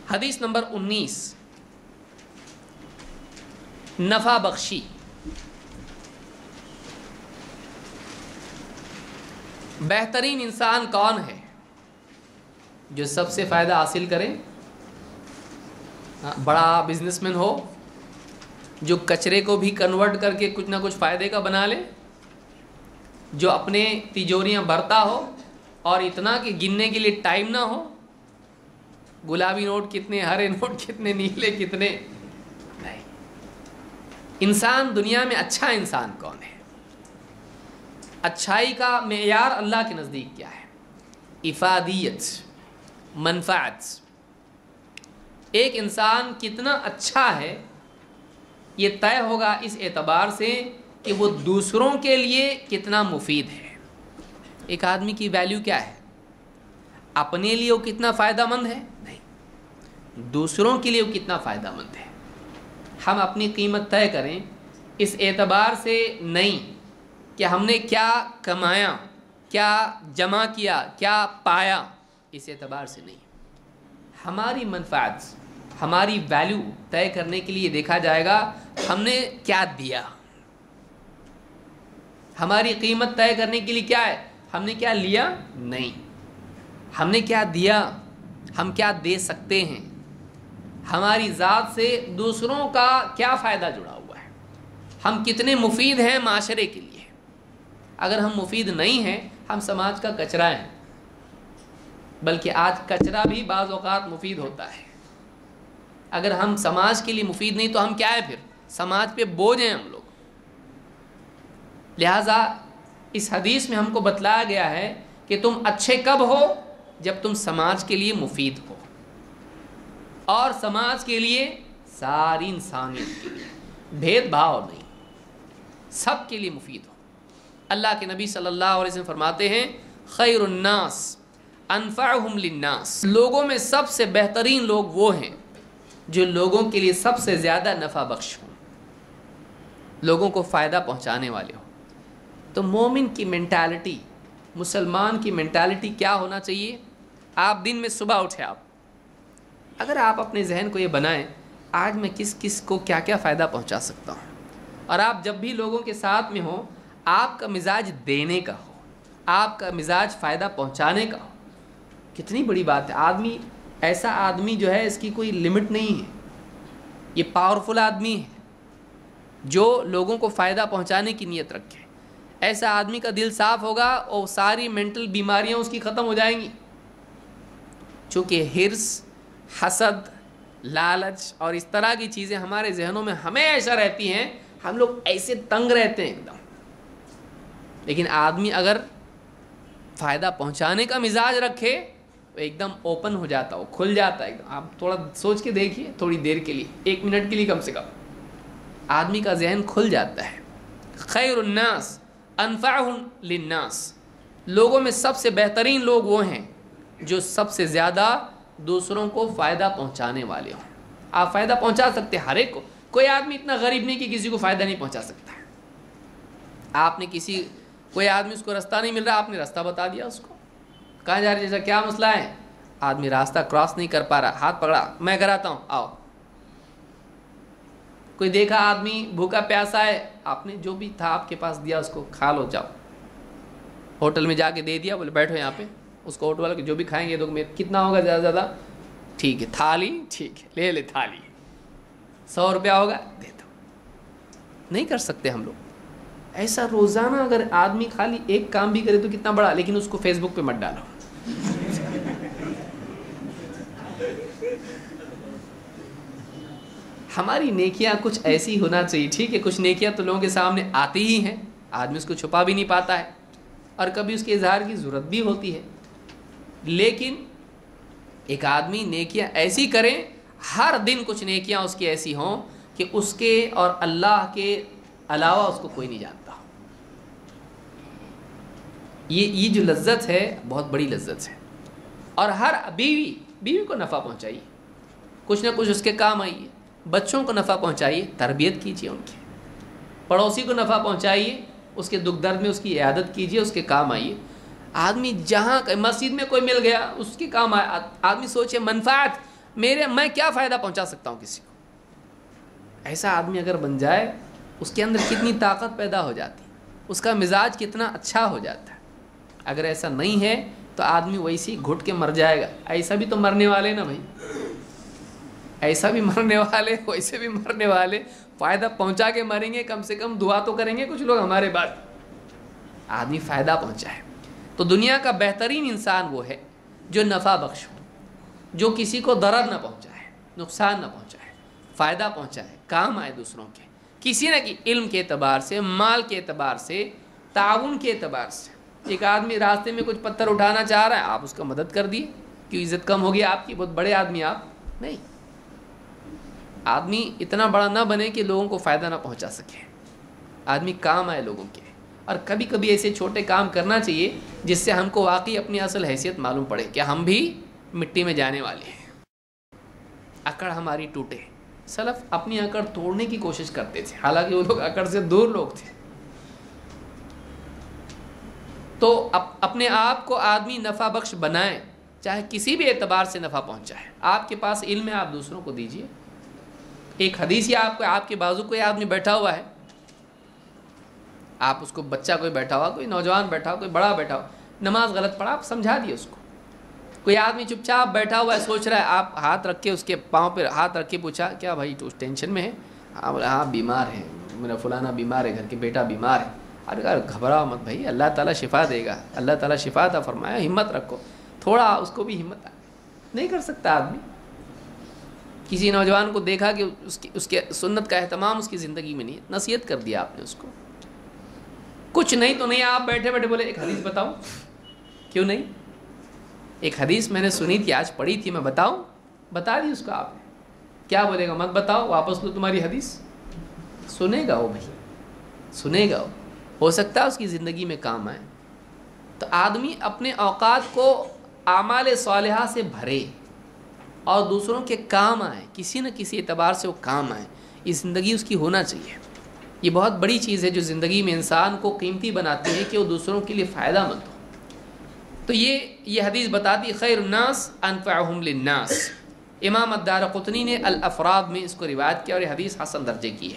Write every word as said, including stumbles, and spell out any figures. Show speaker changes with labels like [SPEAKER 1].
[SPEAKER 1] حدیث نمبر انیس، نفع بخشی۔ بہترین انسان کون ہے؟ جو سب سے فائدہ حاصل کرے، بڑا بزنس مین ہو، جو کچرے کو بھی کنورٹ کر کے کچھ نہ کچھ فائدے کا بنا لے، جو اپنے تجوریاں بھرتا ہو اور اتنا کہ گننے کے لیے ٹائم نہ ہو، گلابی نوٹ کتنے، ہرے نوٹ کتنے، نیلے کتنے، نہیں۔ انسان دنیا میں اچھا انسان کون ہے؟ اچھائی کا معیار اللہ کے نزدیک کیا ہے؟ افادیت، منفعت۔ ایک انسان کتنا اچھا ہے یہ طے ہوگا اس اعتبار سے کہ وہ دوسروں کے لیے کتنا مفید ہے۔ ایک آدمی کی ویلیو کیا ہے؟ اپنے لیے وہ کتنا فائدہ مند ہے؟ نہیں، دوسروں کے لیے وہ کتنا فائدہ مند ہے۔ ہم اپنی قیمت طے کریں اس اعتبار سے نہیں کہ ہم نے کیا کمایا، کیا جمع کیا، کیا پایا، اس اعتبار سے نہیں۔ ہماری منفعت، ہماری ویلیو طے کرنے کے لیے دیکھا جائے گا ہم نے کیا دیا۔ ہماری قیمت طے کرنے کے لیے کیا ہے؟ ہم نے کیا لیا؟ نہیں، ہم نے کیا دیا، ہم کیا دے سکتے ہیں، ہماری ذات سے دوسروں کا کیا فائدہ جڑا ہوا ہے، ہم کتنے مفید ہیں معاشرے کے لیے۔ اگر ہم مفید نہیں ہیں، ہم سماج کا کچرا ہیں، بلکہ آج کچرا بھی بعض اوقات مفید ہوتا ہے۔ اگر ہم سماج کے لیے مفید نہیں تو ہم کیا ہے؟ پھر سماج پہ بوجھ ہیں ہم لوگ۔ لہٰذا اس حدیث میں ہم کو بتلایا گیا ہے کہ تم اچھے کب ہو؟ جب تم سماج کے لیے مفید ہو، اور سماج کے لیے، ساری انسانیت کے لیے، بھید بھاؤ نہیں، سب کے لیے مفید ہو۔ اللہ کے نبی صلی اللہ علیہ وسلم فرماتے ہیں خیر الناس انفعہم للناس، لوگوں میں سب سے بہترین لوگ وہ ہیں جو لوگوں کے لیے سب سے زیادہ نفع بخش ہوں، لوگوں کو فائدہ پہنچانے والے ہوں۔ تو مومن کی مینٹالٹی، مسلمان کی مینٹالٹی کیا ہونا چاہیے؟ آپ دن میں صبح اٹھے، آپ اگر آپ اپنے ذہن کو یہ بنائیں آج میں کس کس کو کیا کیا فائدہ پہنچا سکتا ہوں، اور آپ جب بھی لوگوں کے ساتھ میں ہوں آپ کا مزاج دینے کا ہو، آپ کا مزاج فائدہ پہنچانے کا ہو، کتنی بڑی بات ہے۔ آدمی ایسا آدمی جو ہے اس کی کوئی لمٹ نہیں ہے، یہ پاورفل آدمی ہے جو لوگوں کو فائدہ پہنچانے کی نیت رکھے۔ ایسا آدمی کا دل صاف ہوگا اور ساری مینٹل بیماریاں اس کی ختم ہو جائیں گی۔ چونکہ حرص، حسد، لالچ اور اس طرح کی چیزیں ہمارے ذہنوں میں ہمیشہ رہتی ہیں، ہم لوگ ایسے تنگ رہتے ہیں ایک دم۔ لیکن آدمی اگر فائدہ پہنچانے کا مزاج رکھے تو ایک دم اوپن ہو جاتا، وہ کھل جاتا ہے ایک دم۔ آپ تھوڑا سوچ کے دیکھیے، تھوڑی دیر کے لیے، ایک منٹ کے لیے کم سے کم، آدمی کا ذہن کھل جاتا ہے۔ خیر الناس انفعہم للناس، لوگوں میں سب سے بہترین لوگ وہ ہیں جو سب سے زیادہ دوسروں کو فائدہ پہنچانے والے ہوں۔ آپ فائدہ پہنچا سکتے ہر ایک کو، کوئی آدمی اتنا غریب نہیں کہ کسی کو فائدہ نہیں پہنچا سکتا ہے۔ آپ نے کسی کوئی آدمی اس کو راستہ نہیں مل رہا، آپ نے راستہ بتا دیا اس کو، کہاں جا رہے جیسا کیا مسئلہ ہے، آدمی راستہ کراس نہیں کر پا رہا، ہاتھ پکڑا، میں کراتا ہوں، آؤ۔ کوئی دیکھا آدمی بھوکا پیاسا ہے، آپ نے جو بھی تھا آپ کے پاس دیا، اس کو کھا لو، جاؤ۔ ہوٹل میں جا کے دے دیا، بولے بیٹھو یہاں پہ، اس کو ہوٹل والے جو بھی کھائیں گے تو کتنا ہوگا زیادہ زیادہ، ٹھیک ہے تھالی، ٹھیک ہے لے لے تھالی، سو روپیہ ہوگا دے دو۔ نہیں کر سکتے ہم لوگ ایسا روزانہ۔ اگر آدمی خالی ایک کام بھی کرے تو کتنا بڑا، لیکن اس کو فیس بک پہ مت ڈالو۔ ہماری نیکیاں کچھ ایسی ہونا چاہیے، ٹھیک ہے کچھ نیکیاں تو لوگوں کے سامنے آتی ہی ہیں، آدمی اس کو چھپا بھی نہیں پاتا ہے، اور کبھی اس کے اظہار کی ضرورت بھی ہوتی ہے، لیکن ایک آدمی نیکیاں ایسی کرے، ہر دن کچھ نیکیاں اس کی ایسی ہوں کہ اس کے اور اللہ کے علاوہ اس کو کوئی نہیں جانتا۔ یہ یہ جو لذت ہے بہت بڑی لذت ہے۔ اور ہر بیوی بیوی کو نفع پہنچائیے، کچھ نہ کچھ اس کے کام آئیے، بچوں کو نفع پہنچائیے، تربیت کیجیے ان کی، پڑوسی کو نفع پہنچائیے، اس کے دکھ درد میں اس کی عیادت کیجیے، اس کے کام آئیے۔ آدمی جہاں مسجد میں کوئی مل گیا اس کے کام آئے، آدمی سوچے منفعت، میرے میں کیا فائدہ پہنچا سکتا ہوں کسی کو. ایسا آدمی اگر بن جائے اس کے اندر کتنی طاقت پیدا ہو جاتی، اس کا مزاج کتنا اچھا ہو جاتا ہے. اگر ایسا نہیں ہے تو آدمی ویسے ہی گھٹ کے مر جائے گا. ایسا بھی تو مرنے والے نا بھائی، ایسا بھی مرنے والے ویسے بھی مرنے والے. فائدہ پہنچا کے مریں گے، کم سے کم دعا تو کریں گے کچھ لوگ ہمارے بعد. آدمی فائدہ پہنچائے. تو دنیا کا بہترین انسان وہ ہے جو نفع بخش ہو، جو کسی کو ضرر نہ پہنچائے، نقصان نہ پہنچائے، فائدہ پہنچائے، کام آئے دوسروں کے کسی نہ کی علم کے اعتبار سے، مال کے اعتبار سے، تعاون کے اعتبار سے. ایک آدمی راستے میں کچھ پتھر اٹھانا چاہ رہا ہے، آپ اس کا مدد کر دیے. کیوں عزت کم ہوگی آپ کی؟ بہت بڑے آدمی آپ نہیں. آدمی اتنا بڑا نہ بنے کہ لوگوں کو فائدہ نہ پہنچا سکے. آدمی کام آئے لوگوں کے. اور کبھی کبھی ایسے چھوٹے کام کرنا چاہیے جس سے ہم کو واقعی اپنی اصل حیثیت معلوم پڑے کہ ہم بھی مٹی میں جانے والے ہیں. اکڑ ہماری ٹوٹے. سلف اپنی اکڑ توڑنے کی کوشش کرتے تھے، حالانکہ وہ لوگ اکڑ سے دور لوگ تھے. تو اپنے آپ کو آدمی نفع بخش بنائیں، چاہے کسی بھی اعتبار سے نفع پہنچائے. آپ کے پاس علم ہے، آپ دوسروں کو دیجیے. ایک حدیث یا آپ کو آپ کے بازو کوئی آدمی بیٹھا ہوا ہے، آپ اس کو، بچہ کوئی بیٹھا ہوا، کوئی نوجوان بیٹھا ہوا، کوئی بڑا بیٹھا ہوا، نماز غلط پڑھا، آپ سمجھا دیے اس کو. کوئی آدمی چپ چاپ بیٹھا ہوا ہے، سوچ رہا ہے، آپ ہاتھ رکھ کے اس کے پاؤں پہ ہاتھ رکھ کے پوچھا کیا بھائی تو ٹینشن میں ہے؟ ہاں بولا ہاں بیمار ہے، میرا فلانا بیمار ہے، گھر کے بیٹا بیمار ہے. ارے کہا گھبراؤ مت بھائی، اللہ تعالیٰ شفا دے گا، اللہ تعالیٰ شفا عطا فرمایا، ہمت رکھو. تھوڑا اس کو بھی ہمت نہیں کر سکتا آدمی. کسی نوجوان کو دیکھا کہ اس کی اس کے سنت کا اہتمام اس کی زندگی میں نہیں ہے، نصیحت کر دیا آپ نے اس کو. کچھ نہیں تو نہیں، آپ بیٹھے بیٹھے بولے ایک حدیث بتاؤں. کیوں نہیں؟ ایک حدیث میں نے سنی تھی، آج پڑھی تھی، میں بتاؤں. بتا دی اس کو آپ نے. کیا بولے گا؟ مت بتاؤ، واپس لو تمہاری حدیث. سنے گا وہ بھائی، سنے گا وہ. ہو سکتا ہے اس کی زندگی میں کام آئے. تو آدمی اپنے اوقات کو اعمال صالحہ سے بھرے اور دوسروں کے کام آئے، کسی نہ کسی اعتبار سے وہ کام آئے. یہ زندگی اس کی ہونا چاہیے. یہ بہت بڑی چیز ہے جو زندگی میں انسان کو قیمتی بناتی ہے کہ وہ دوسروں کے لیے فائدہ مند ہو. تو یہ یہ حدیث بتاتی خیر الناس انفعہم للناس. امام الدارقطنی نے الافراد میں اس کو روایت کیا اور یہ حدیث حسن درجے کی ہے.